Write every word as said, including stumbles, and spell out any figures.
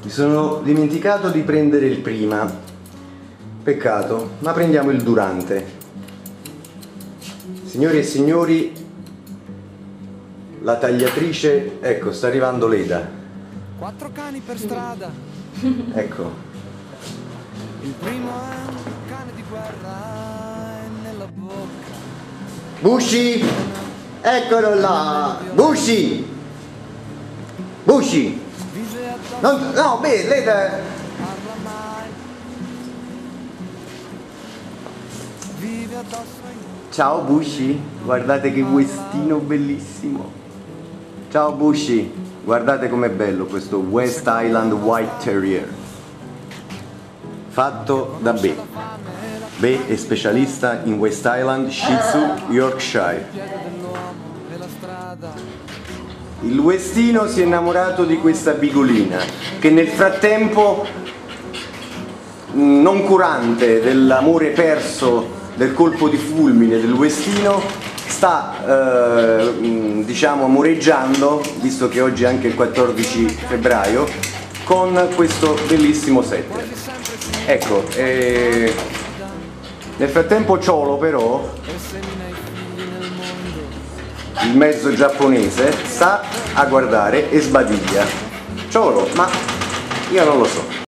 Mi sono dimenticato di prendere il prima. Peccato, ma prendiamo il durante. Signori e signori, la tagliatrice, ecco, sta arrivando Leda. Quattro cani per strada. Ecco. Il primo è un cane di guerra e nella bocca. Bushi! Eccolo là! Bushi! Bushi! Vive addosso, Non, no, beh, Leda... parla mai. Vive addosso ai muri. Ciao Bushi, guardate che westino bellissimo. Ciao Bushi, guardate com'è bello questo West Highland White Terrier. Fatto da Be. Be è specialista in West Highland Shih Tzu Yorkshire. Dell'uomo e la strada. Il westino si è innamorato di questa bigolina che nel frattempo, non curante dell'amore perso, del colpo di fulmine del westino, sta eh, diciamo amoreggiando, visto che oggi è anche il quattordici febbraio, con questo bellissimo setter. Ecco, eh, nel frattempo Cholo però, il mezzo giapponese, sta a guardare e sbadiglia. Cholo, ma io non lo so.